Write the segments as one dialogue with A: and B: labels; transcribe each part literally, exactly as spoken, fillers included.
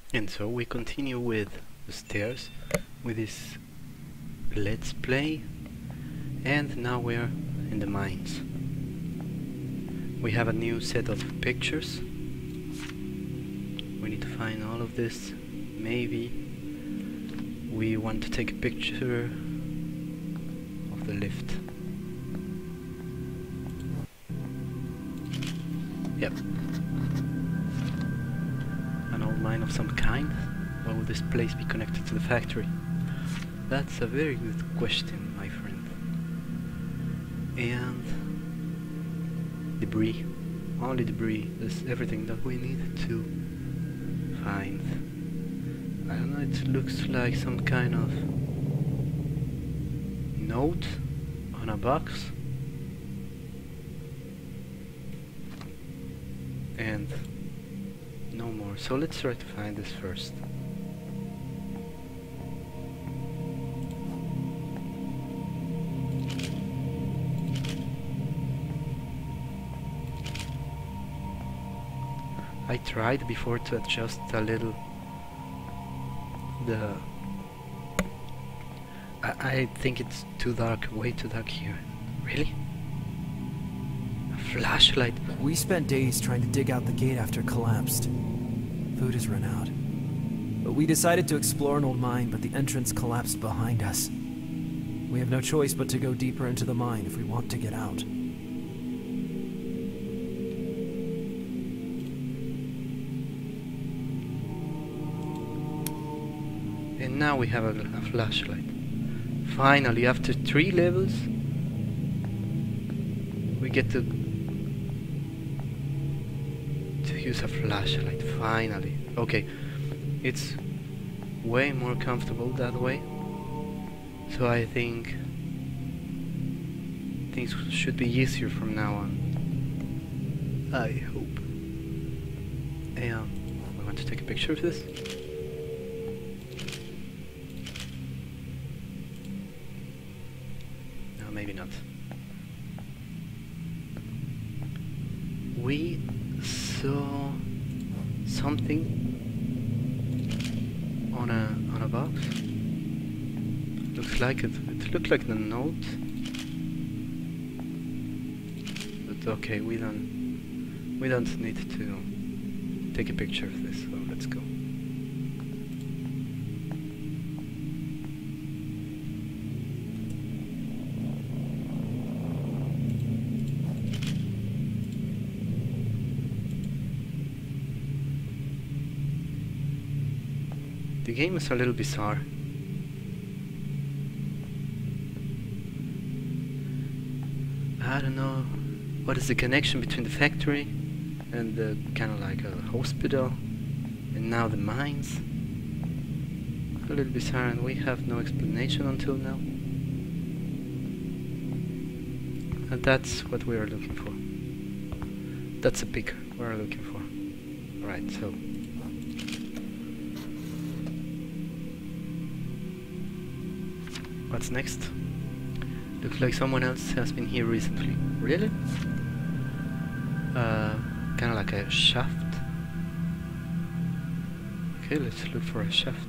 A: And so we continue with the stairs with this let's play, and now we're in the mines. We have a new set of pictures. We need to find all of this. Maybe we want to take a picture of the lift. Yep. An old mine of some kind? Why would this place be connected to the factory? That's a very good question, my friend. And debris. Only debris. That's everything that we need to find. I don't know, it looks like some kind of note on a box. And no more. So let's try to find this first. I tried before to adjust a little the... I, I think it's too dark, way too dark here. Really? A flashlight?
B: We spent days trying to dig out the gate after it collapsed. Food has run out. But we decided to explore an old mine, but the entrance collapsed behind us. We have no choice but to go deeper into the mine if we want to get out.
A: And now we have a, a flashlight. Finally, after three levels, we get to to use a flashlight. Finally, okay, it's way more comfortable that way. So I think things should be easier from now on. I hope. And we want to take a picture of this. Maybe not. We saw something on a on a box. Looks like it. It looked like the note. But okay, we don't we don't need to take a picture of this. So let's go. The game is a little bizarre. I don't know what is the connection between the factory and the kind of like a hospital, and now the mines. A little bizarre, and we have no explanation until now. And that's what we are looking for. That's a pick we are looking for. Right, so. What's next? Looks like someone else has been here recently. Really? Uh, kind of like a shaft. Okay, let's look for a shaft.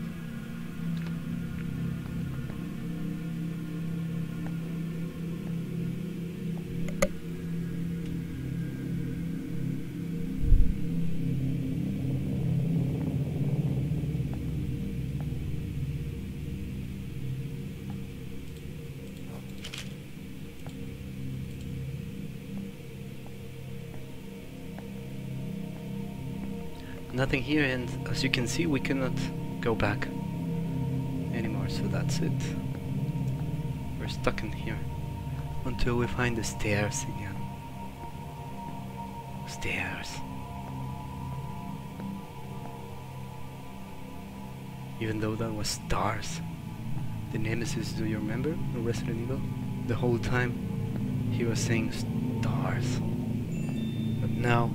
A: Nothing here, and as you can see, we cannot go back anymore, so that's it. We're stuck in here until we find the stairs again. Stairs. Even though that was stars. The Nemesis, do you remember? In Resident Evil? The whole time he was saying stars. But now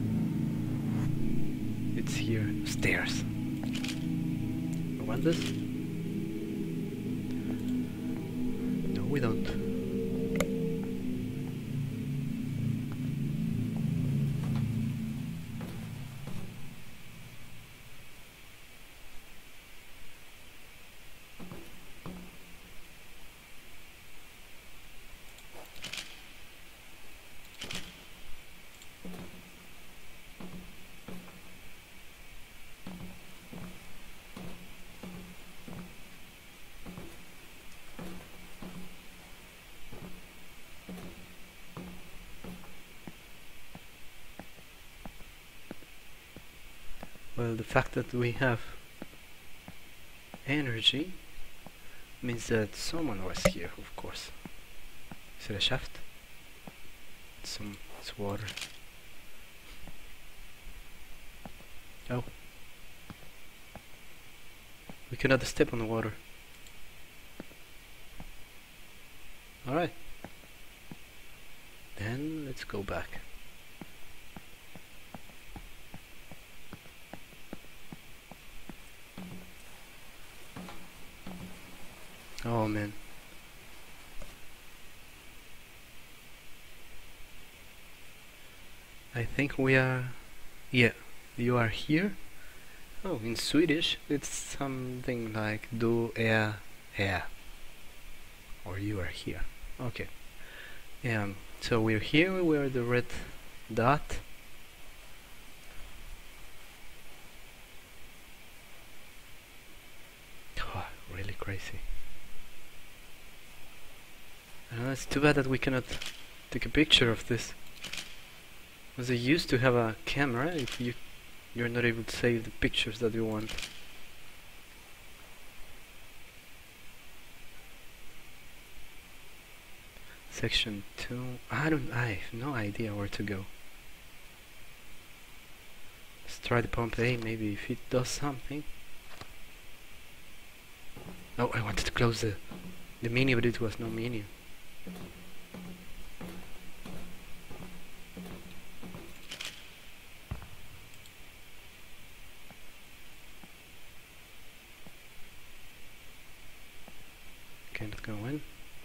A: it's here, stairs. I want this? No, we don't. Well, the fact that we have energy means that someone was here, of course. Is it a shaft? It's some it's water. Oh. We cannot step on the water. Alright. Then let's go back. Oh man. I think we are... Yeah, you are here. Oh, in Swedish it's something like du är här. Or you are here. Okay. Um, so we're here, we're the red dot. Oh, really crazy. Uh, it's too bad that we cannot take a picture of this. Because I used to have a camera, if you, you're not able to save the pictures that you want. Section two. I don't. I have no idea where to go. Let's try the pump A. Maybe if it does something. Oh, I wanted to close the the menu, but it was no menu. Can't go in.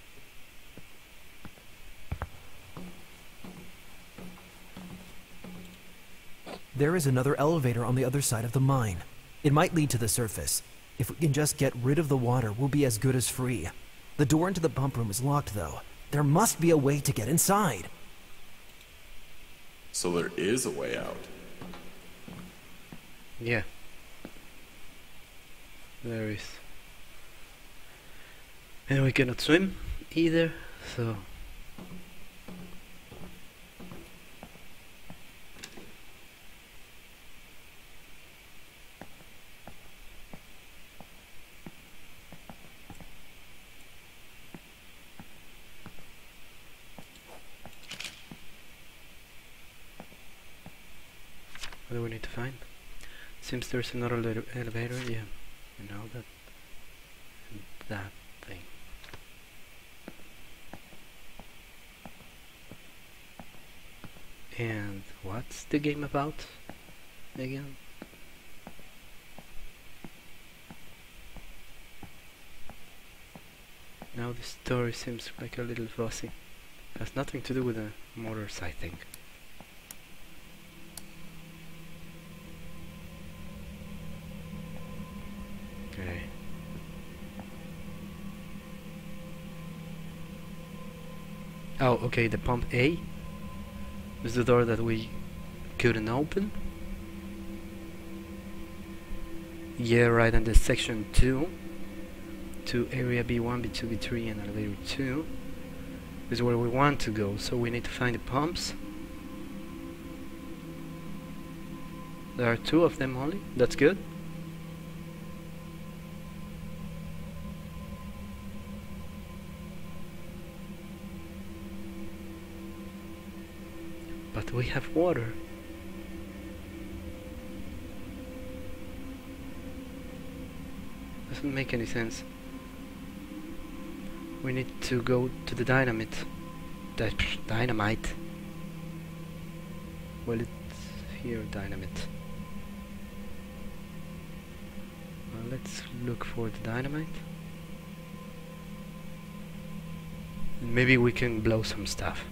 B: There is another elevator on the other side of the mine. It might lead to the surface. If we can just get rid of the water, we'll be as good as free. The door into the pump room is locked, though. There must be a way to get inside.
C: So there is a way out.
A: Yeah. There is. And we cannot swim either, so... What do we need to find? Seems there's another ele elevator, yeah. You know that. And that thing. And what's the game about again? Now the story seems like a little fuzzy. Has nothing to do with the motors, I think. Okay. Oh, okay, the pump A is the door that we couldn't open. Yeah, right, and the section two to area B one, B two, B three and elevator two is where we want to go, so we need to find the pumps. There are two of them only, that's good. But we have water. Doesn't make any sense. We need to go to the dynamite. Di dynamite. Well, it's here, dynamite. Well, let's look for the dynamite. And maybe we can blow some stuff.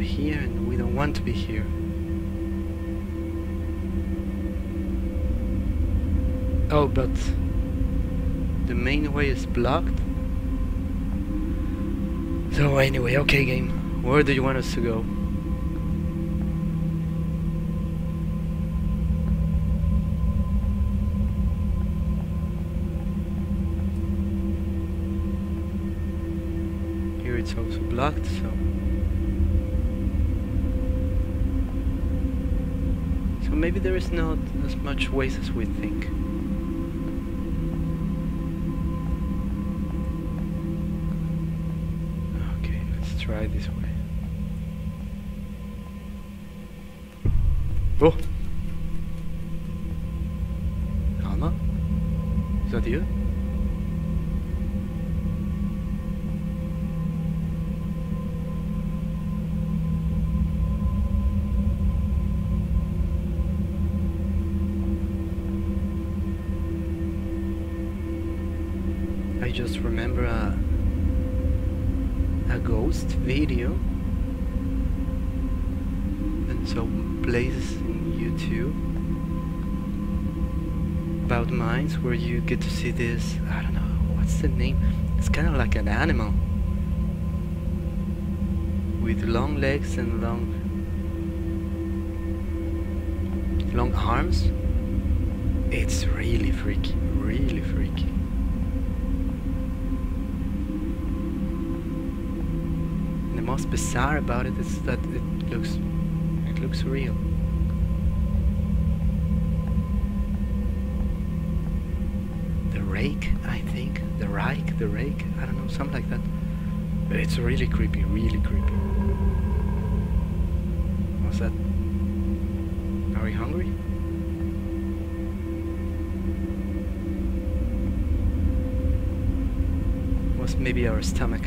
A: here and we don't want to be here. Oh, but the main way is blocked. So anyway, okay game, where do you want us to go? Here it's also blocked, so so maybe there is not as much ways as we think. Try this way. Oh! Alma? Is that you? I just remember a a ghost video and some places in YouTube about mines where you get to see this, I don't know, what's the name? It's kind of like an animal with long legs and long long arms. It's really freaky, really freaky. The most bizarre about it is that it looks it looks real. The rake, I think. The rake, the rake, I don't know, something like that. But it's really creepy, really creepy. What's that? Are we hungry? Was maybe our stomach.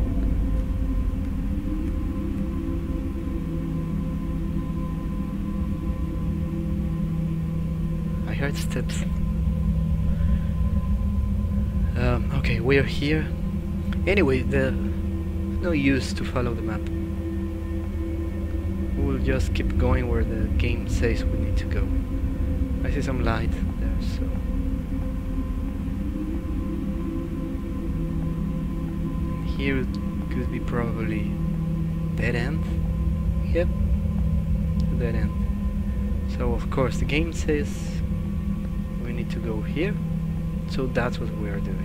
A: I heard steps. Um, okay, we are here. Anyway, the no use to follow the map. We'll just keep going where the game says we need to go. I see some light there, so and here it could be probably dead end. Yep, dead end. So of course the game says we need to go here, so that's what we are doing.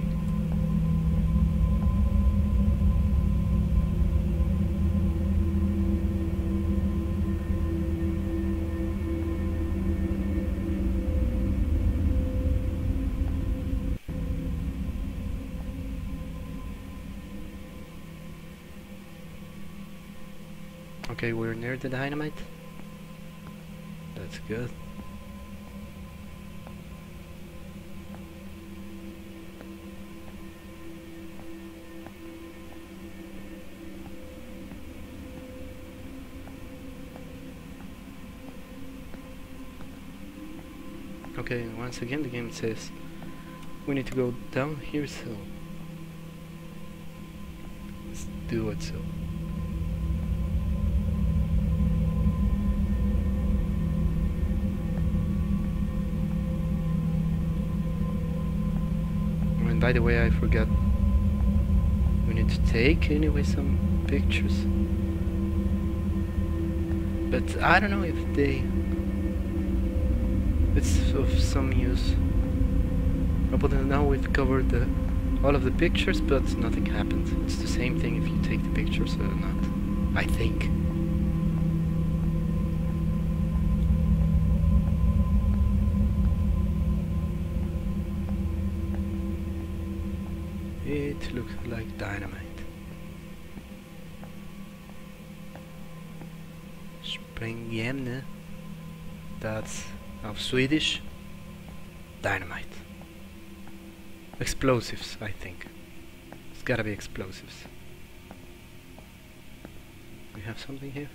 A: Okay, we're near the dynamite. That's good. Okay, once again the game says we need to go down here, so let's do it. So and by the way, I forgot, we need to take anyway some pictures, but I don't know if they it's of some use. Up until now we've covered the, all of the pictures, but nothing happened. It's the same thing if you take the pictures or not, I think. It looks like dynamite. Sprängämne. That's of Swedish. Dynamite. Explosives, I think. It's gotta be explosives. We have something here.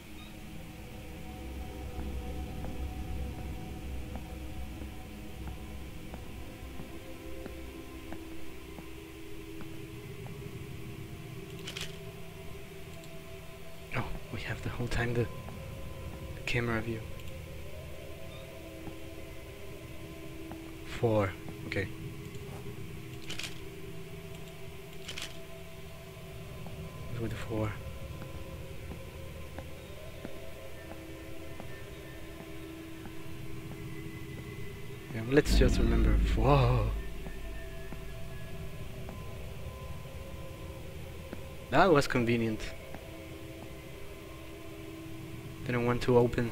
A: have the whole time the, the camera view. Four. Okay. With the four. Yeah, let's just remember. Whoa. That was convenient. Didn't want to open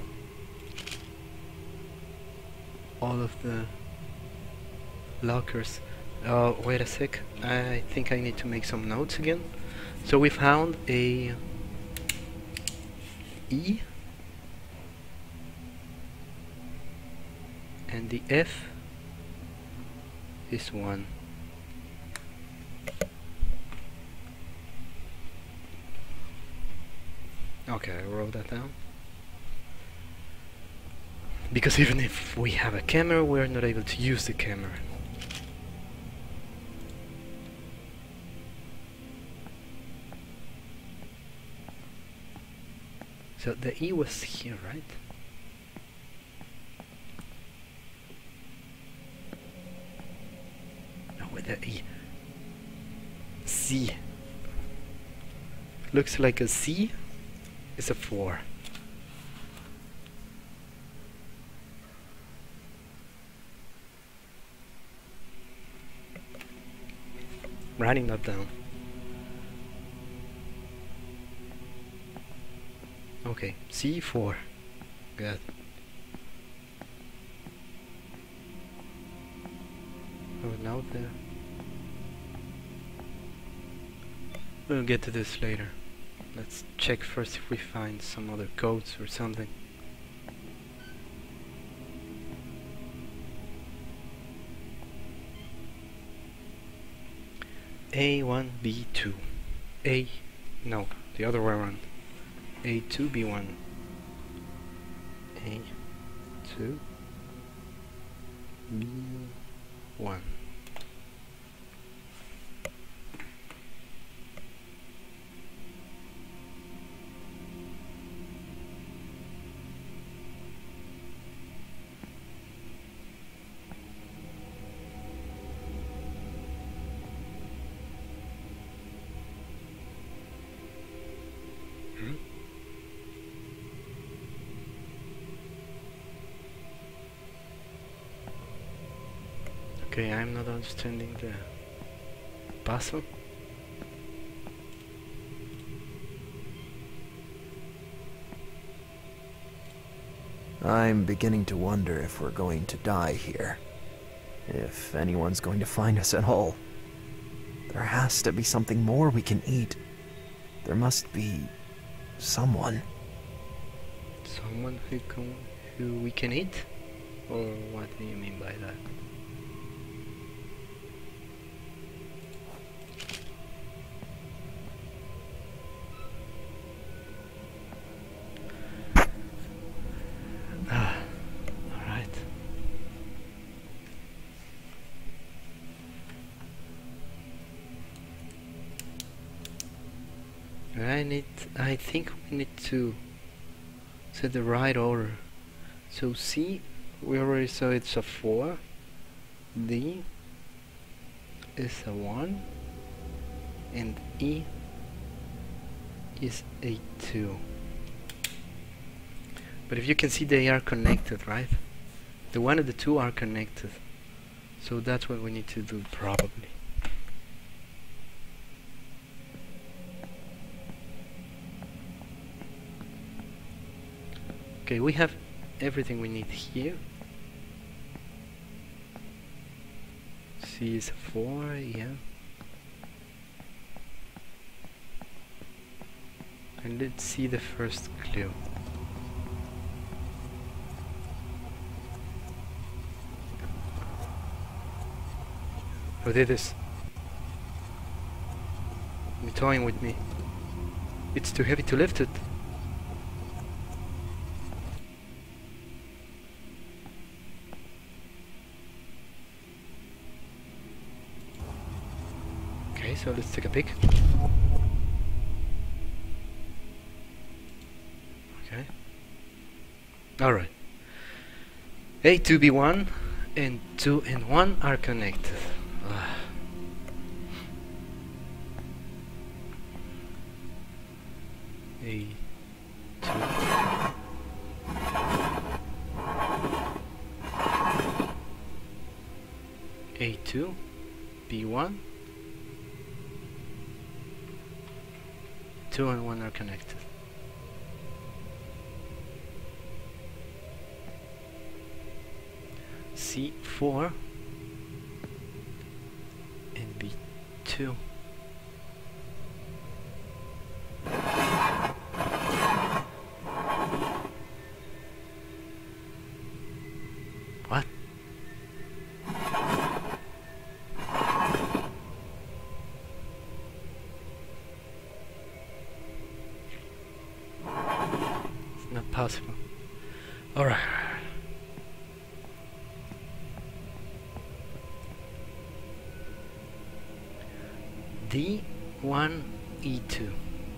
A: all of the lockers. Oh, wait a sec. I think I need to make some notes again. So we found a E and the F is one. Okay, I wrote that down. Because even if we have a camera, we're not able to use the camera. So the E was here, right? No, with the E. C. Looks like a C. It's a four. Writing that down. Okay, C four. Good. Oh, now there. We'll get to this later. Let's check first if we find some other codes or something. A one, B two. A, no, the other way around. A two, B one. A two, B one. Okay, I'm not understanding the puzzle.
B: I'm beginning to wonder if we're going to die here. If anyone's going to find us at all. There has to be something more we can eat. There must be someone.
A: Someone who can, who we can eat? Or what do you mean by that? Ah, alright. I need, I think we need to set the right order. So C, we already saw it's a four. D is a one. And E is a two. But if you can see, they are connected, right? The one and the two are connected. So that's what we need to do, probably. Okay, we have everything we need here. C is a four, yeah. And let's see the first clue. Who did this? You're toying with me. It's too heavy to lift it. Okay, so let's take a pic. Okay. Alright. A two B one and two and one are connected. Ugh. A two. A two, B one. Two and one are connected. C four and B two. What? It's not possible. Alright. D one E two.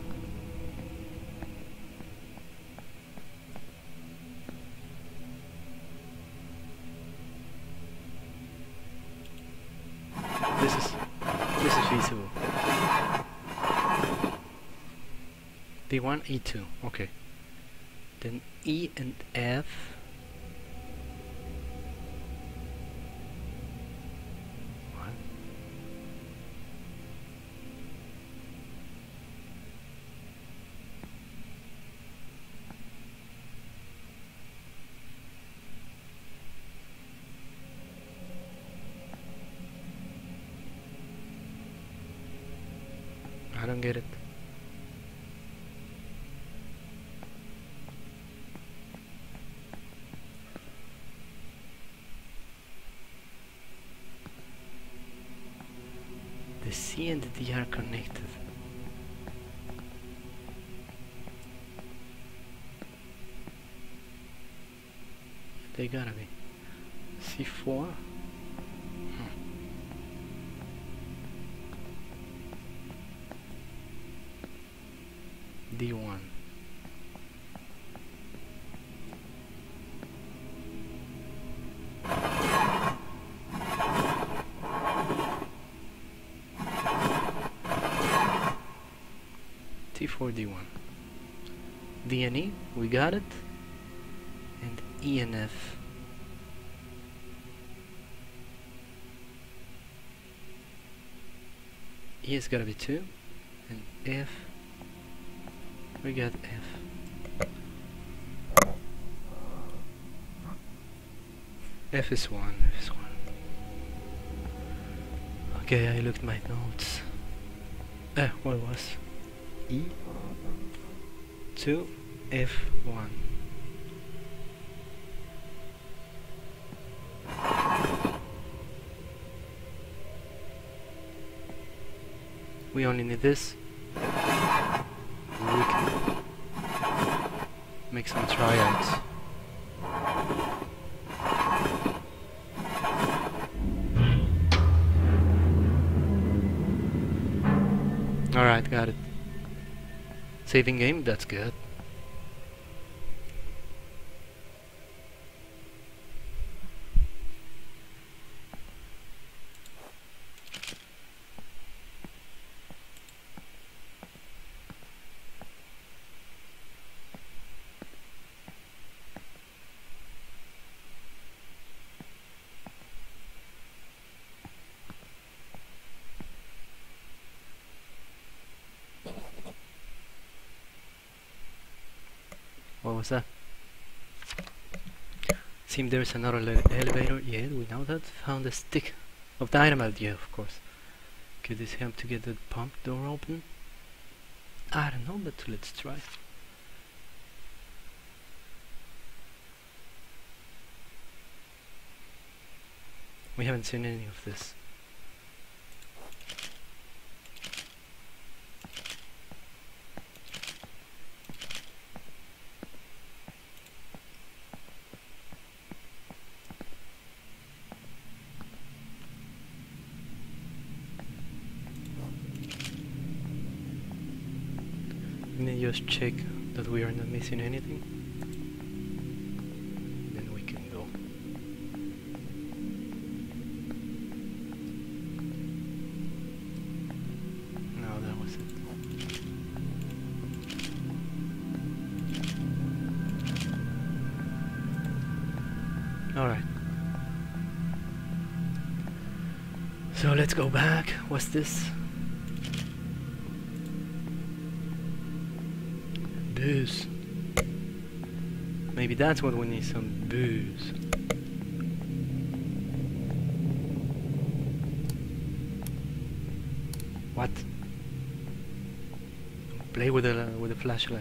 A: This is this is feasible. D one E two. Okay. Then E and F. What? I don't get it. The C and the D are connected. They gotta be. C four. Hmm. D one. T four D one. D and E, we got it. And E and F. E has gotta be two. And F, we got F. F is one, F is one. Okay, I looked my notes. Eh, what was? E two F one. We only need this. We can make some tryouts. Alright, got it. Saving game, that's good. What was that? Seems there's another ele elevator. Yeah, we know that. Found a stick of dynamite. Yeah, of course. Could this help to get the pump door open? I don't know, but let's try. We haven't seen any of this. Let me just check that we are not missing anything. Then we can go. No, that was it. Alright. So let's go back. What's this? Booze. Maybe that's what we need, some booze. What? Play with a with a flashlight.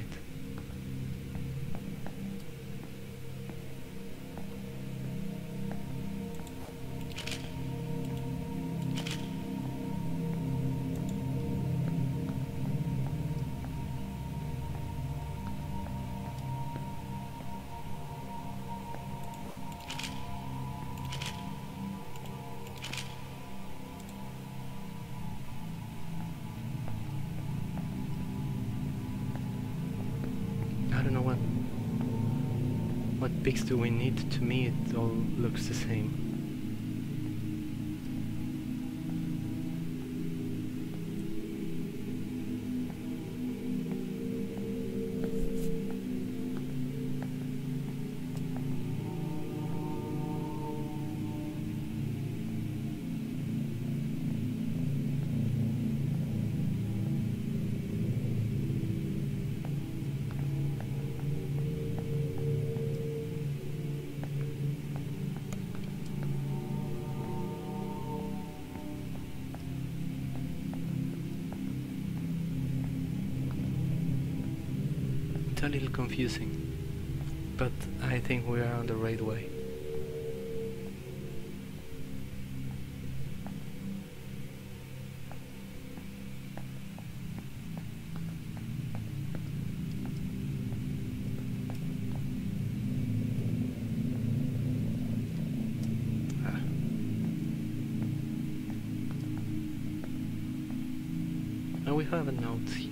A: I don't know what what pics do we need. To me it all looks the same. It's a little confusing, but I think we are on the right way. Ah. And we have a note here.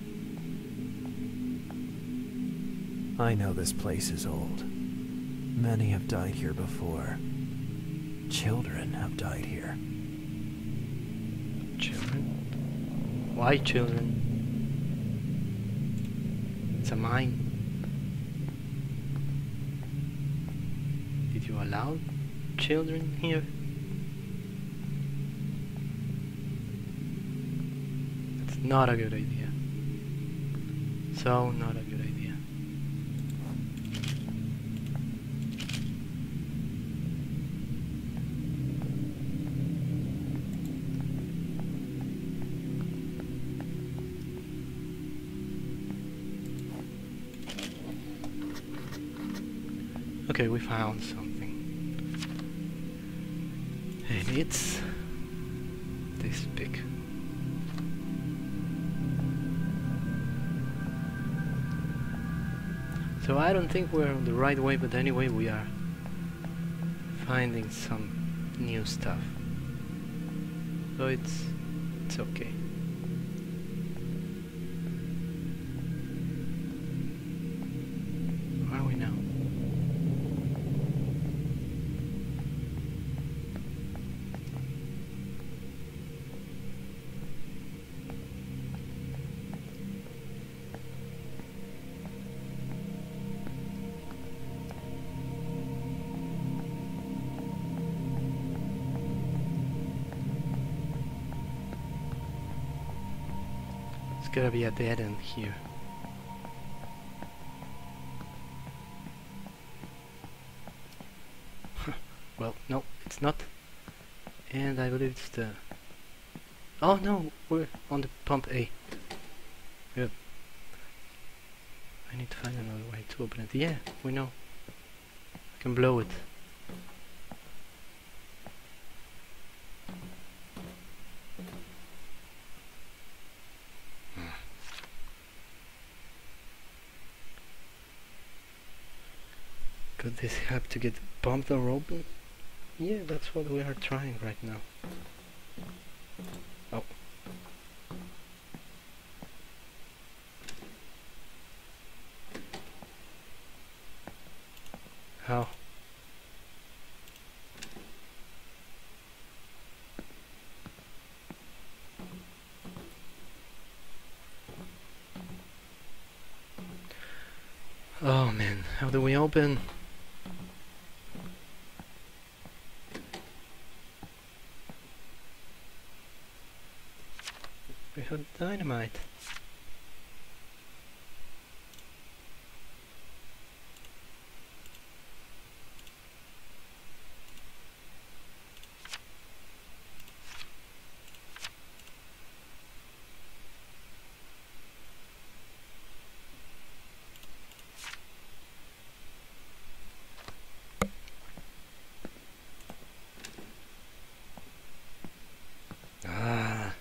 B: I know this place is old. Many have died here before. Children have died here.
A: Children? Why children? It's a mine. Did you allow children here? That's not a good idea. So not a good idea. Okay, we found something. And it's this big. So I don't think we're on the right way, but anyway we are finding some new stuff. So it's it's okay. Where are we now? It's gotta be a dead end here. Well, no, it's not. And I believe it's the... Oh no, we're on the pump A. Good. I need to find another way to open it. Yeah, we know. I can blow it. Could this have to get pumped or open? Yeah, that's what we are trying right now. Oh. How? Oh man, how do we open? We have dynamite. Ah.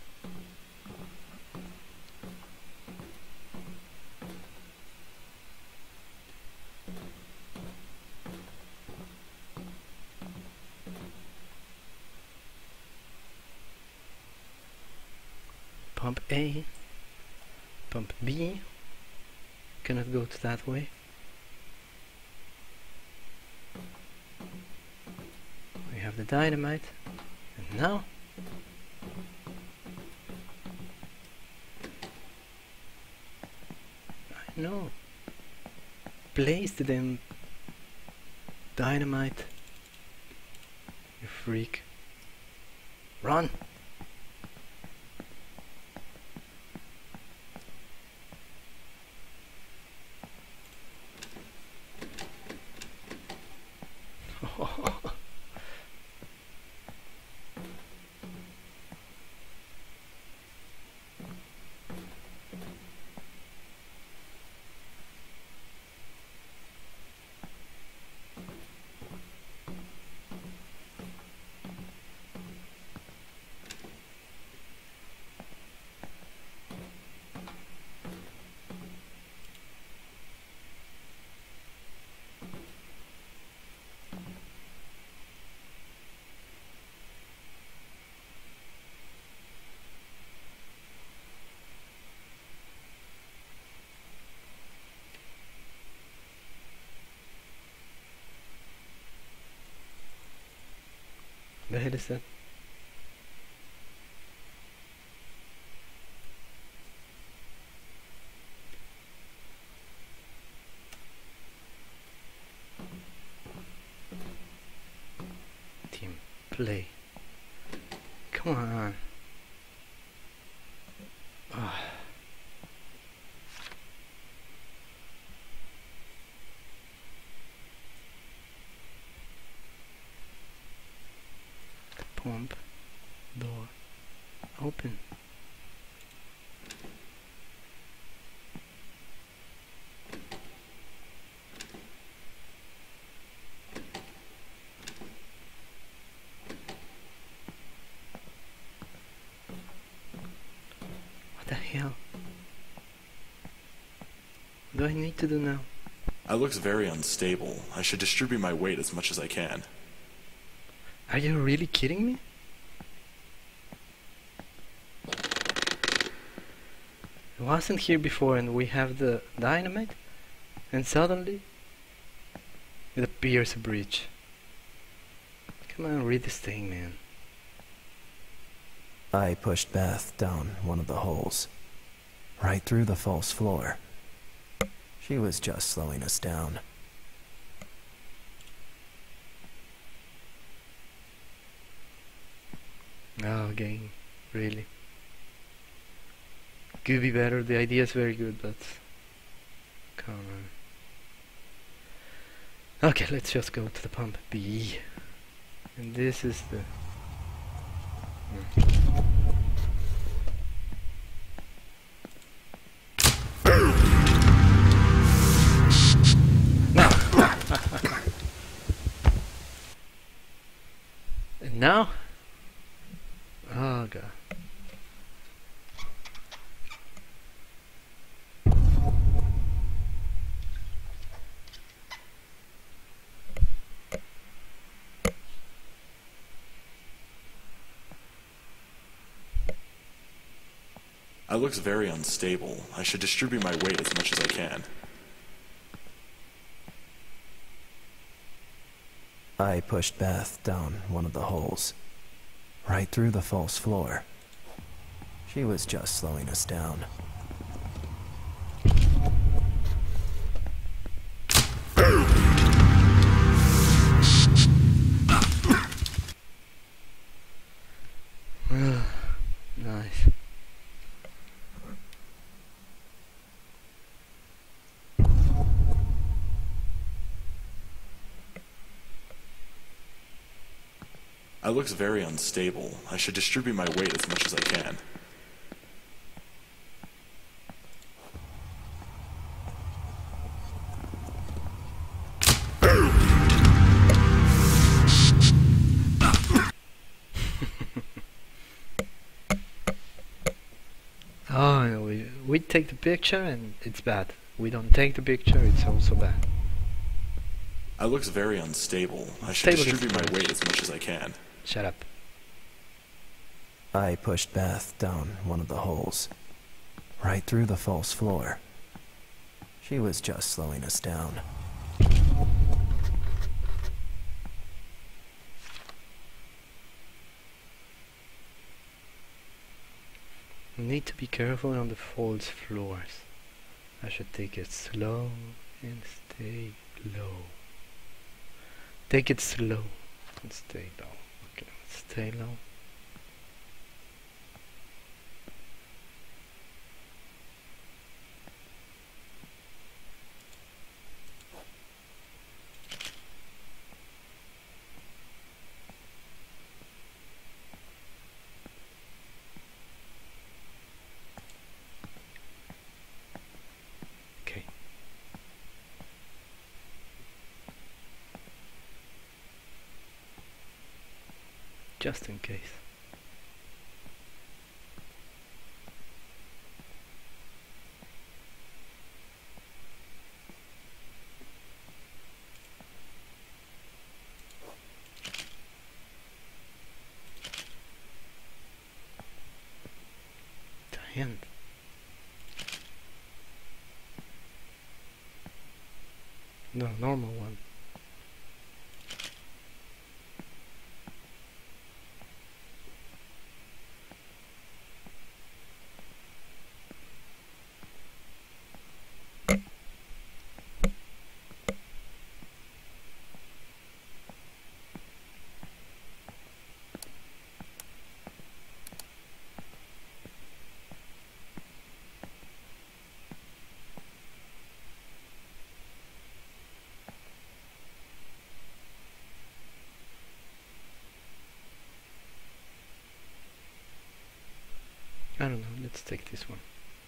A: Pump A, pump B, cannot go to that way. We have the dynamite, and now I know. Place the damn dynamite, you freak. Run! The hell is that? Team play. Come on. Oh. Pump door open. What the hell? What do I need to do now?
C: I looks very unstable. I should distribute my weight as much as I can.
A: Are you really kidding me? It wasn't here before and we have the dynamite and suddenly it appears a breach. Come on, read this thing, man.
B: I pushed Beth down one of the holes, right through the false floor. She was just slowing us down.
A: Oh, game, really. Could be better, the idea is very good, but come on. Okay, let's just go to the pump B. And this is the... Hmm. No! And now? Oh god.
C: I looks very unstable. I should distribute my weight as much as I can.
B: I pushed Beth down one of the holes, right through the false floor. She was just slowing us down.
A: Nice.
C: I looks very unstable. I should distribute my weight as much as I can.
A: Oh, we, we take the picture and it's bad. We don't take the picture, it's also bad.
C: I looks very unstable. I should
A: Stable is
C: distribute my
A: good.
C: weight as much as I can.
A: Shut up.
B: I pushed Beth down one of the holes, right through the false floor. She was just slowing us down.
A: We need to be careful on the false floors. I should take it slow and stay low. Take it slow and stay low. Okay, let's stay low. Okay. Just in case. Damn. No, normal one. I don't know, let's take this one.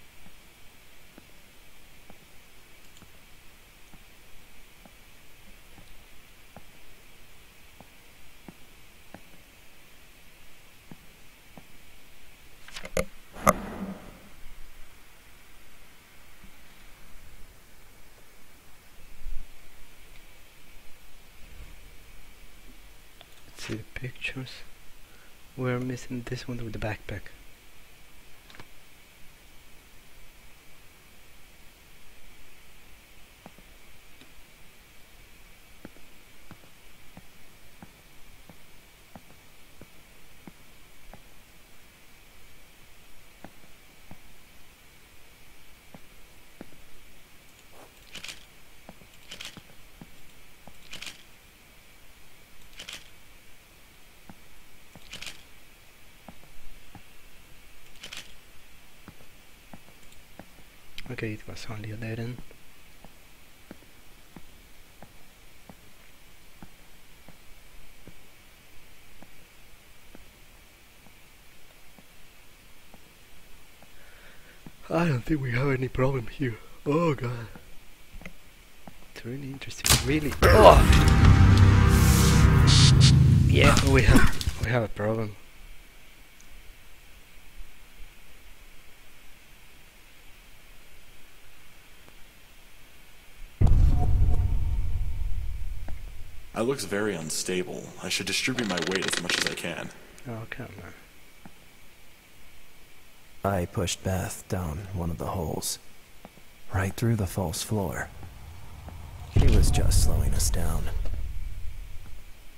A: Let's see the pictures. We're missing this one with the backpack. Okay, it was only a dead end. I don't think we have any problem here. Oh god. It's really interesting. Really. Oh! Yeah, we have we have a problem.
C: I looks very unstable. I should distribute my weight as much as I can.
A: Oh, come on.
B: I pushed Beth down one of the holes, right through the false floor. She was just slowing us down.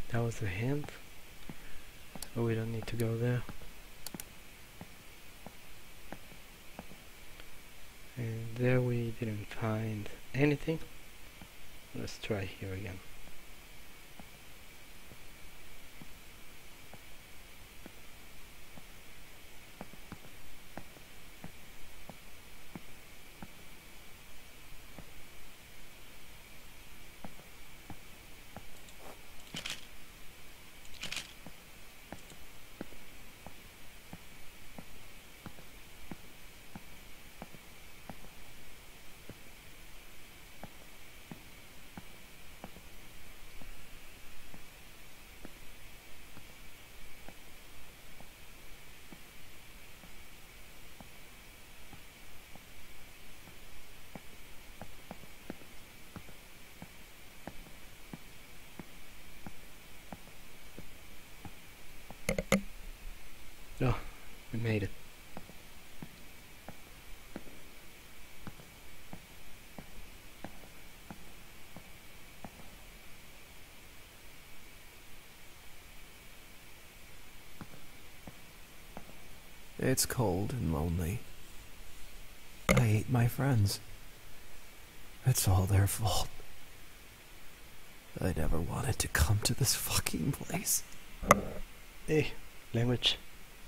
A: That was a hint, so we don't need to go there. And there we didn't find anything. Let's try here again. No, we made it.
B: It's cold and lonely. I hate my friends. It's all their fault. I never wanted to come to this fucking place.
A: Hey, language.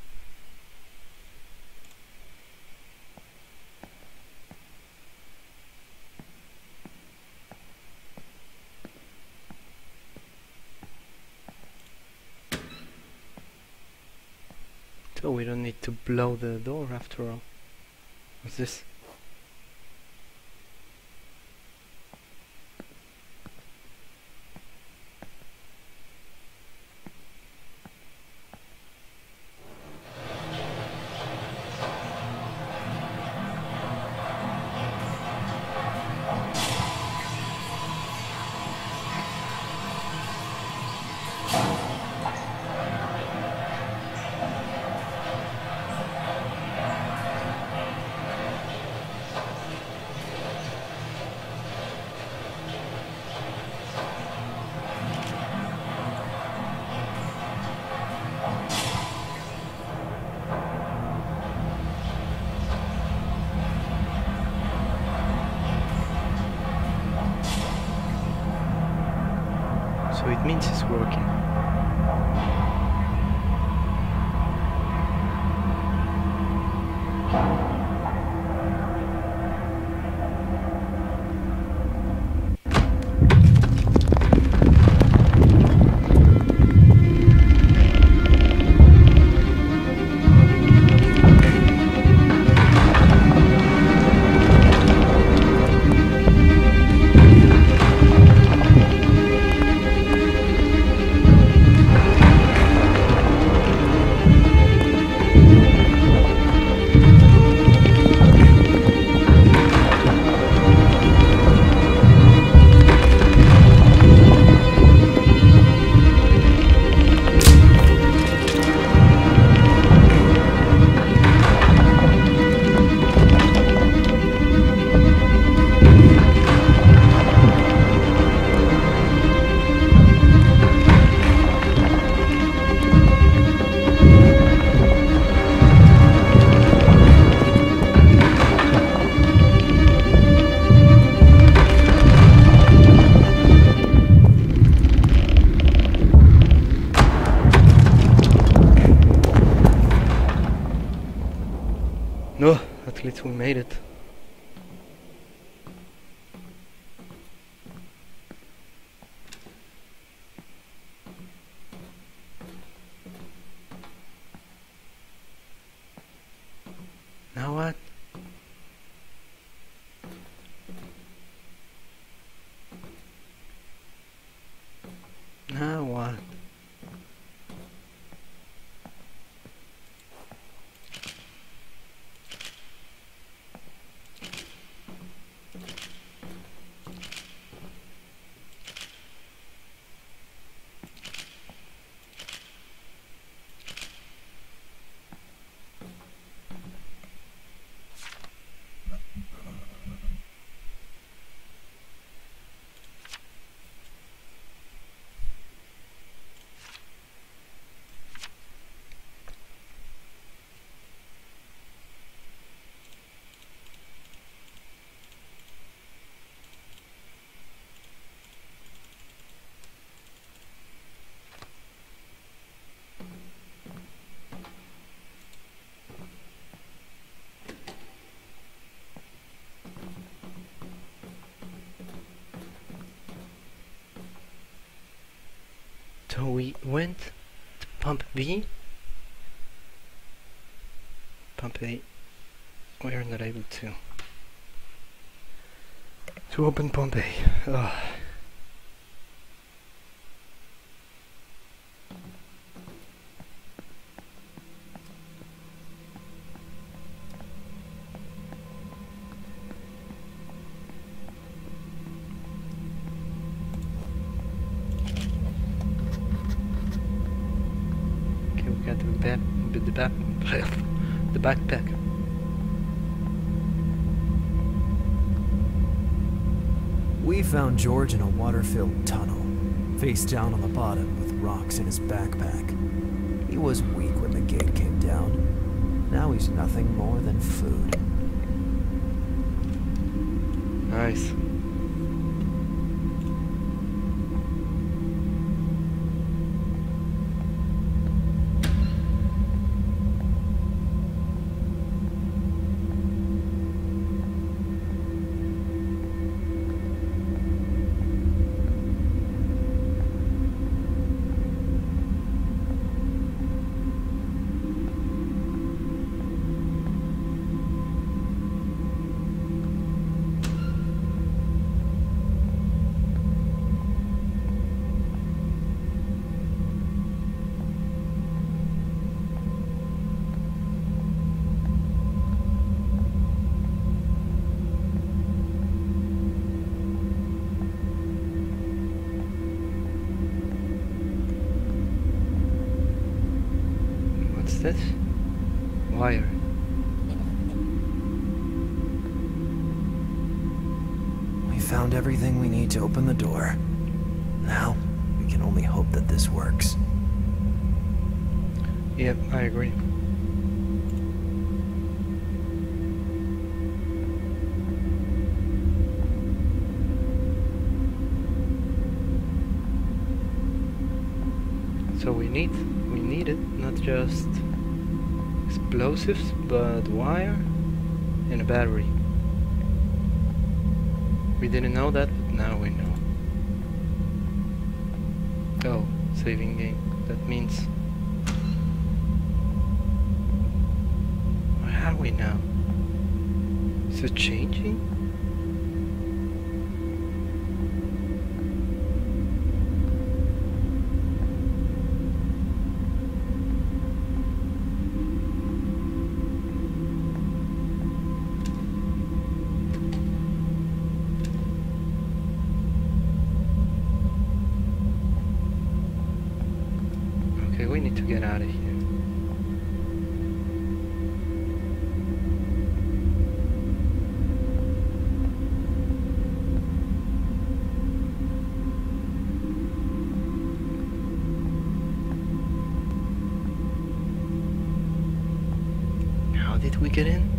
A: So we don't need to blow the door after all. What's this? So it means it's working. No, at least we made it. Now what? Now what? So we went to pump B. Pump A. We are not able to. To open pump A. Ugh. Got the back, the back, the backpack.
B: We found George in a water-filled tunnel, face down on the bottom with rocks in his backpack. He was weak when the gate came down. Now he's nothing more than food.
A: Nice. This? Wire.
B: We found everything we need to open the door. Now, we can only hope that this works.
A: Yep, I agree. So we need, we need it, not just explosives, but wire and a battery. We didn't know that, but now we know. Oh, saving game. That means... Where are we now? Is it changing? We need to get out of here. How did we get in?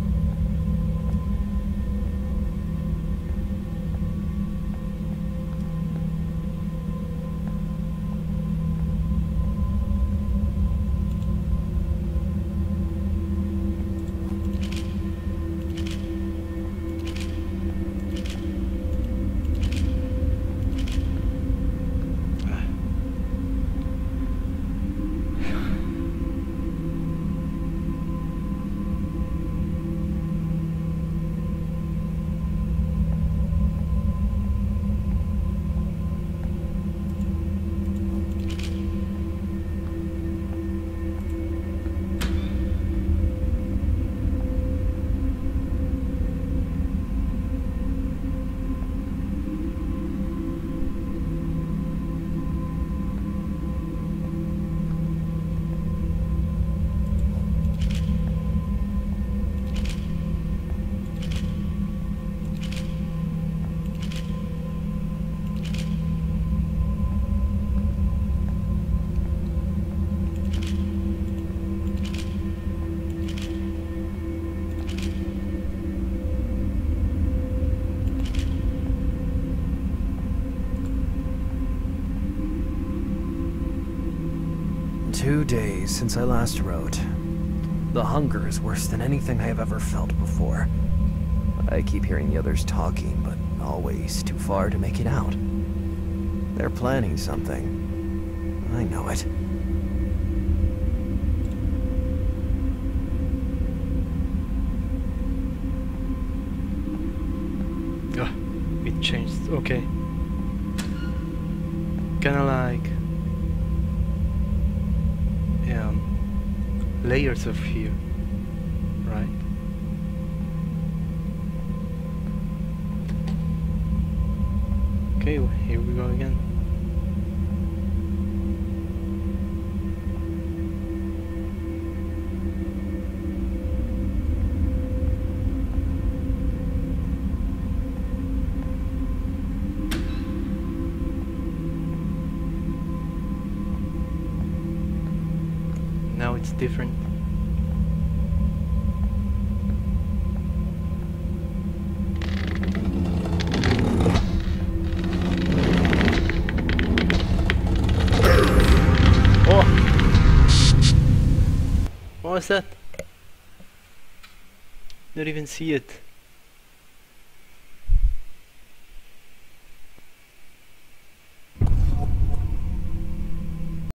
B: Two days since I last wrote. The hunger is worse than anything I have ever felt before. I keep hearing the others talking, but always too far to make it out. They're planning something. I know it.
A: Ah, it changed. Okay. Kinda like um, layers of fear, right? Okay, here we go again. Now it's different. Oh! What was that? Didn't even see it.